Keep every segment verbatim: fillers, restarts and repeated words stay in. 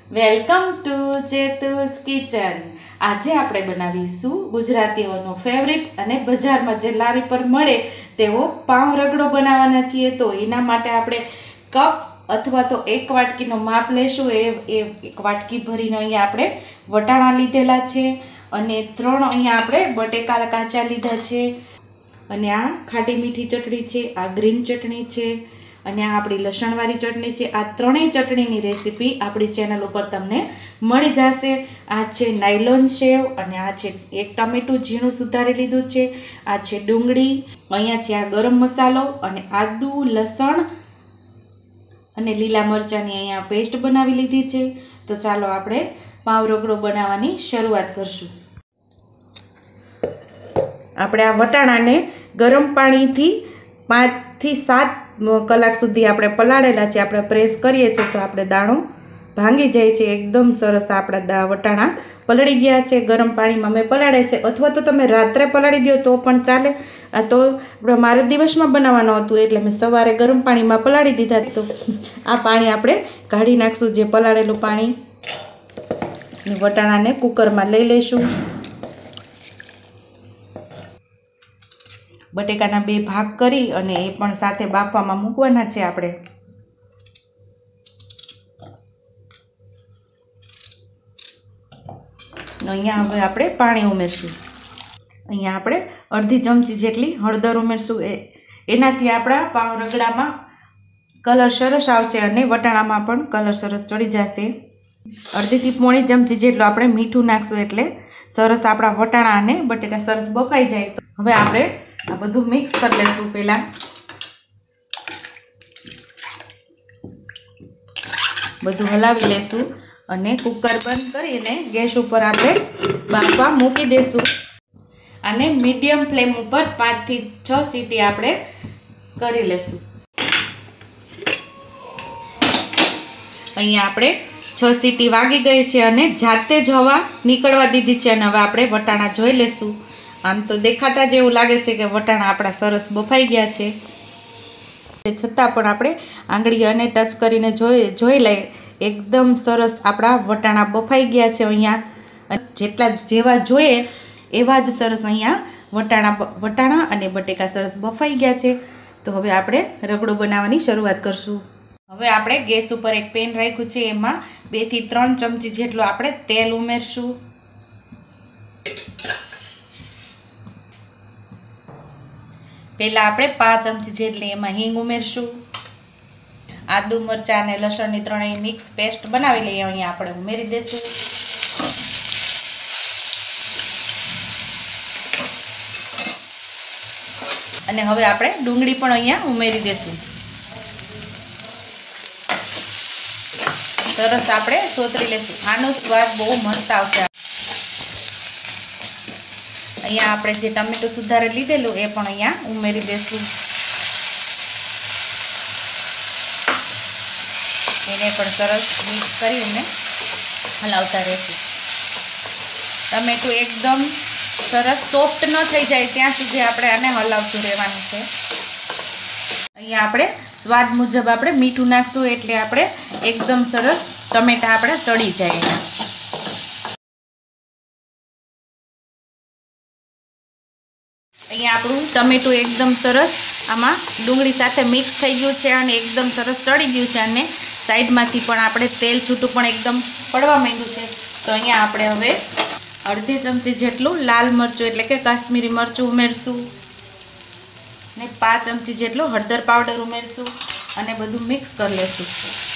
Welcome to ચેતુસ kitchen. આજે આપણે બનાવીશું ગુજરાતીઓનો ફેવરિટ અને બજારમાં જે લારી પર મળે તેવો પાવ રગડો બનાવવાના છીએ। તો એના માટે આપણે કપ અથવા તો એક વાટકીનો માપ લેશું। એ એક વાટકી ભરીને અહીંયા આપણે વટાણા લીધેલા છે અને ત્રણ અહીંયા આપણે બટેકા કાચા લીધા છે અને આ ખાટી મીઠી ચટણી છે, આ ગ્રીન ચટણી છે અને આ આપણી લસણવાળી ચટણી છે। આ ત્રણેય ચટણીની રેસીપી આપણી ચેનલ ઉપર તમને મળી જશે। આ છે નાયલોન સેવ અને આ છે એક ટમેટું ઝીણું સુધારી લીધું છે, આ છે ડુંગળી, અહીંયા છે આ ગરમ મસાલો અને આદુ, લસણ અને લીલા મરચાંની અહીંયા પેસ્ટ બનાવી લીધી છે। તો ચાલો આપણે પાવ રગડો બનાવવાની શરૂઆત કરશું। આપણે આ વટાણાને ગરમ પાણીથી પાંચથી સાત કલાક સુધી આપણે પલાળેલા છે। આપણે પ્રેસ કરીએ છીએ તો આપણે દાણો ભાંગી જાય છે। એકદમ સરસ આપણા વટાણા પલળી ગયા છે। ગરમ પાણીમાં મેં પલાળે છે, અથવા તો તમે રાત્રે પલાળી દો તો પણ ચાલે। આ તો આપણે મારે દિવસમાં બનાવવાનું હતું એટલે મેં સવારે ગરમ પાણીમાં પલાળી દીધા। તો આ પાણી આપણે કાઢી નાખશું, જે પલાળેલું પાણી। વટાણાને કુકરમાં લઈ લઈશું। બટેકાના બે ભાગ કરી અને એ પણ સાથે બાફવામાં મૂકવાના છે આપણે। અહીંયા હવે આપણે પાણી ઉમેરશું। અહીંયા આપણે અડધી ચમચી જેટલી હળદર ઉમેરશું। એ એનાથી આપણા પાવ રગડામાં કલર સરસ આવશે અને વટાણામાં પણ કલર સરસ ચડી જશે। અડધીથી પોણી ચમચી જેટલું આપણે મીઠું નાખશું એટલે સરસ આપણા વટાણા અને બટેટા સરસ બફાઈ જાય। તો હવે આપણે આ બધું મિક્સ કરી લઈશું। પહેલાં બધું હલાવી લઈશું અને કુકર બંધ કરીને ગેસ ઉપર આપણે બાફવા મૂકી દઈશું। અને મીડિયમ ફ્લેમ ઉપર પાંચથી છ સીટી આપણે કરી લઈશું। અહીંયા આપણે છ સીટી વાગી ગઈ છે અને જાતે જ હવા નીકળવા દીધી છે અને હવે આપણે વટાણા જોઈ લઈશું। આમ તો દેખાતા જ એવું લાગે છે કે વટાણા આપણા સરસ બફાઈ ગયા છે, છતાં પણ આપણે આંગળી અને ટચ કરીને જોઈ જોઈ લઈએ એકદમ સરસ આપણા વટાણા બફાઈ ગયા છે। અહીંયા જેટલા જેવા જોઈએ એવા જ સરસ અહીંયા વટાણા વટાણા અને બટેકા સરસ બફાઈ ગયા છે। તો હવે આપણે રગડો બનાવવાની શરૂઆત કરશું। હવે આપણે ગેસ ઉપર એક પેન રાખ્યું છે, એમાં બે થી ત્રણ ચમચી જેટલું આપણે તેલ ઉમેરશું। પહેલાં આપણે પાંચ ચમચી જેટલી એમાં હિંગ ઉમેરશું। આદુ, મરચાં અને લસણની ત્રણેય મિક્સ પેસ્ટ બનાવી લઈએ, અહીંયા આપણે ઉમેરી દઈશું। અને હવે આપણે ડુંગળી પણ અહીંયા ઉમેરી દઈશું। સરસ આપણે સોતરી લઈશું, આનો સ્વાદ બહુ મસ્ત આવશે। અહીંયા આપણે જે ટમેટું સુધારે લીધેલું એ પણ અહીંયા ઉમેરી દઈશું। એને પણ સરસ મિક્સ કરીને હલાવતા રહીશું। ટમેટું એકદમ સરસ સોફ્ટ ન થઈ જાય ત્યાં સુધી આપણે આને હલાવતું રહેવાનું છે। અહીંયા આપણે સ્વાદ મુજબ આપણે મીઠું નાખશું એટલે આપણે એકદમ સરસ ટમેટા આપણે ચડી જાય એના। અહીંયા આપણું ટમેટું એકદમ સરસ આમાં ડુંગળી સાથે મિક્સ થઈ ગયું છે અને એકદમ સરસ ચડી ગયું છે અને સાઈડમાંથી પણ આપણે તેલ છૂટું પણ એકદમ પડવા માંડ્યું છે। તો અહીંયા આપણે હવે અડધી ચમચી જેટલું લાલ મરચું એટલે કે કાશ્મીરી મરચું ઉમેરશું ને પાંચ ચમચી જેટલું હળદર પાવડર ઉમેરશું અને બધું મિક્સ કરી લઈશું।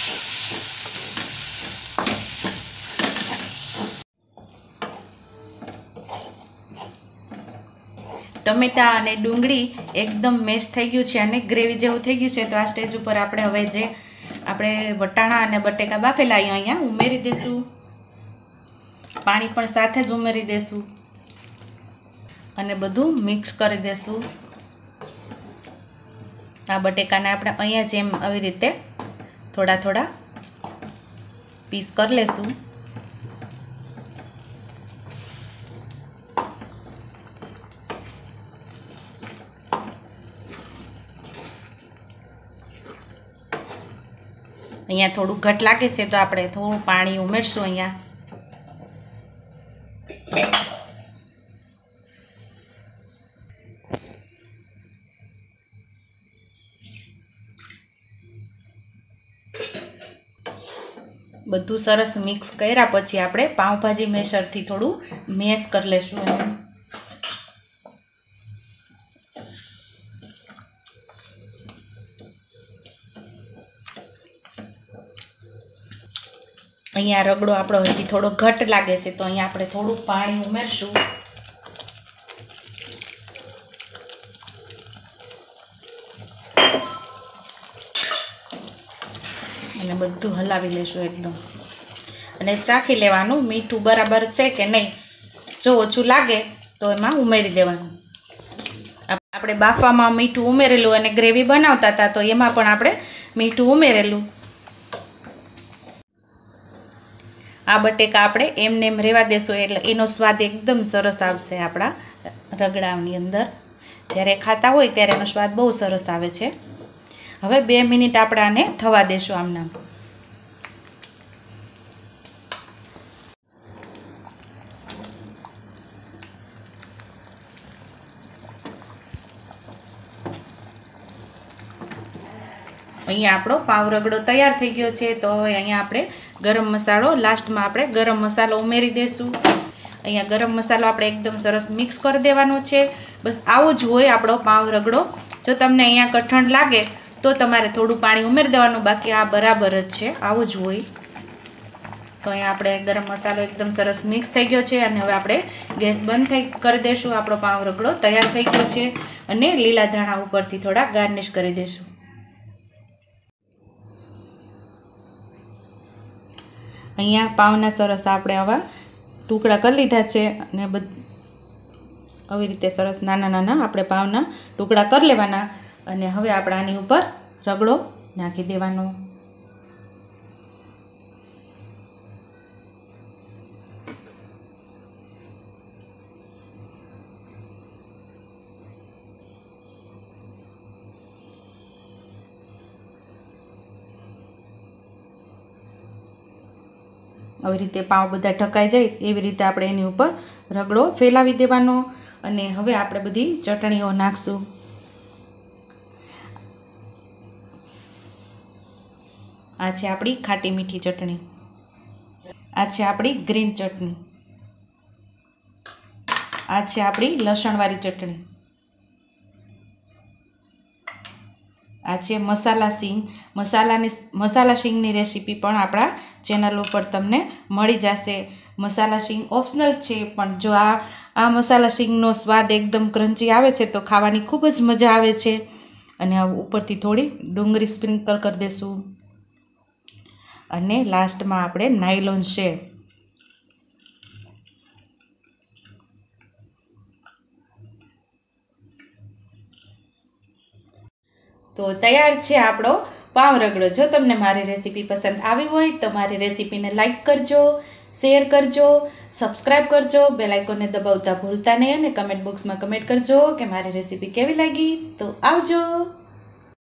ટમેટા અને ડુંગળી એકદમ મેશ થઈ ગયું છે અને ગ્રેવી જેવું થઈ ગયું છે। તો આ સ્ટેજ ઉપર આપણે હવે જે આપણે વટાણા અને બટેકા બાફેલા અહીંયા ઉમેરી દઈશું। પાણી પણ સાથે જ ઉમેરી દઈશું અને બધું મિક્સ કરી દઈશું। આ બટેકાને આપણે અહીંયા જેમ આવી રીતે થોડા થોડા પીસ કરી લઈશું। અહીંયા થોડું ઘટ લાગે છે તો આપણે થોડું પાણી ઉમેરશું. અહીંયા બધું સરસ મિક્સ કર્યા પછી આપણે પાઉંભાજી મેસરથી થોડું મેશ કરી લેશું. અહીંયા રગડો આપણો હજી થોડો ઘટ લાગે છે તો અહીંયા આપણે થોડું પાણી ઉમેરશું. અને બધું હલાવી લેશું એકદમ. અને ચાખી લેવાનું મીઠું બરાબર છે કે નહીં. જો ઓછું લાગે તો એમાં ઉમેરી દેવાનું. આપણે બાફવામાં મીઠું ઉમેરેલું અને ગ્રેવી બનાવતા હતા તો એમાં પણ આપણે મીઠું ઉમેરેલું. આ બટેકા આપણે એમને એમ રહેવા દેશું એટલે એનો સ્વાદ એકદમ સરસ આવશે. આપણા રગડાની અંદર જ્યારે ખાતા હોય ત્યારે એનો સ્વાદ બહુ સરસ આવે છે. હવે બે મિનિટ આપણે આને થવા દેશું આમનામ. અહીંયા આપણો પાવ રગડો તૈયાર થઈ ગયો છે. તો હવે અહીંયા આપણે ગરમ મસાલો લાસ્ટમાં આપણે ગરમ મસાલો ઉમેરી દઈશું. અહીંયા ગરમ મસાલો આપણે એકદમ સરસ મિક્સ કરી દેવાનો છે. બસ આવો જ હોય આપણો પાવ રગડો. જો તમને અહીંયા કઠણ લાગે તો તમારે થોડું પાણી ઉમેરી દેવાનું, બાકી આ બરાબર જ છે, આવું જ હોય. તો અહીંયા આપણે ગરમ મસાલો એકદમ સરસ મિક્સ થઈ ગયો છે અને હવે આપણે ગેસ બંધ થઈ કરી દઈશું. આપણો પાવ રગડો તૈયાર થઈ ગયો છે અને લીલા ધાણા ઉપરથી થોડા ગાર્નિશ કરી દઈશું. અહીંયા પાવના સરસ આપણે આવા ટુકડા કરી લીધા છે અને બધ આવી રીતે સરસ નાના નાના આપણે પાવના ટુકડા કરી લેવાના અને હવે આપણે આની ઉપર રગડો નાખી દેવાનો. આવી રીતે પાવ બધા ઢકાઈ જાય એવી રીતે આપણે એની ઉપર રગડો ફેલાવી દેવાનો. અને હવે આપણે બધી ચટણીઓ નાખશું. આ છે આપણી ખાટી મીઠી ચટણી, આ છે આપણી ગ્રીન ચટણી, આ છે આપણી લસણવાળી ચટણી, આ છે મસાલા સિંગ. મસાલાની મસાલા સિંગની રેસીપી પણ આપણા ચેનલ ઉપર તમને મળી જશે. મસાલા સિંગ ઓપ્શનલ છે, પણ જો આ આ મસાલા સિંગનો સ્વાદ એકદમ ક્રન્ચી આવે છે તો ખાવાની ખૂબ જ મજા આવે છે. અને ઉપરથી થોડી ડુંગળી સ્પ્રિંકલ કરી દઈશું. અને લાસ્ટમાં આપણે નાયલોન શેર. તો તૈયાર છે આપણો પાવ રગડો. જો તમને મારી રેસીપી પસંદ આવી હોય તો મારી રેસીપીને લાઈક કરજો, શેર કરજો, સબસ્ક્રાઈબ કરજો, બેલ આઇકોનને દબાવતા ભૂલતા નહીં અને કમેન્ટ બોક્સમાં કમેન્ટ કરજો કે મારી રેસીપી કેવી લાગી. તો આવજો.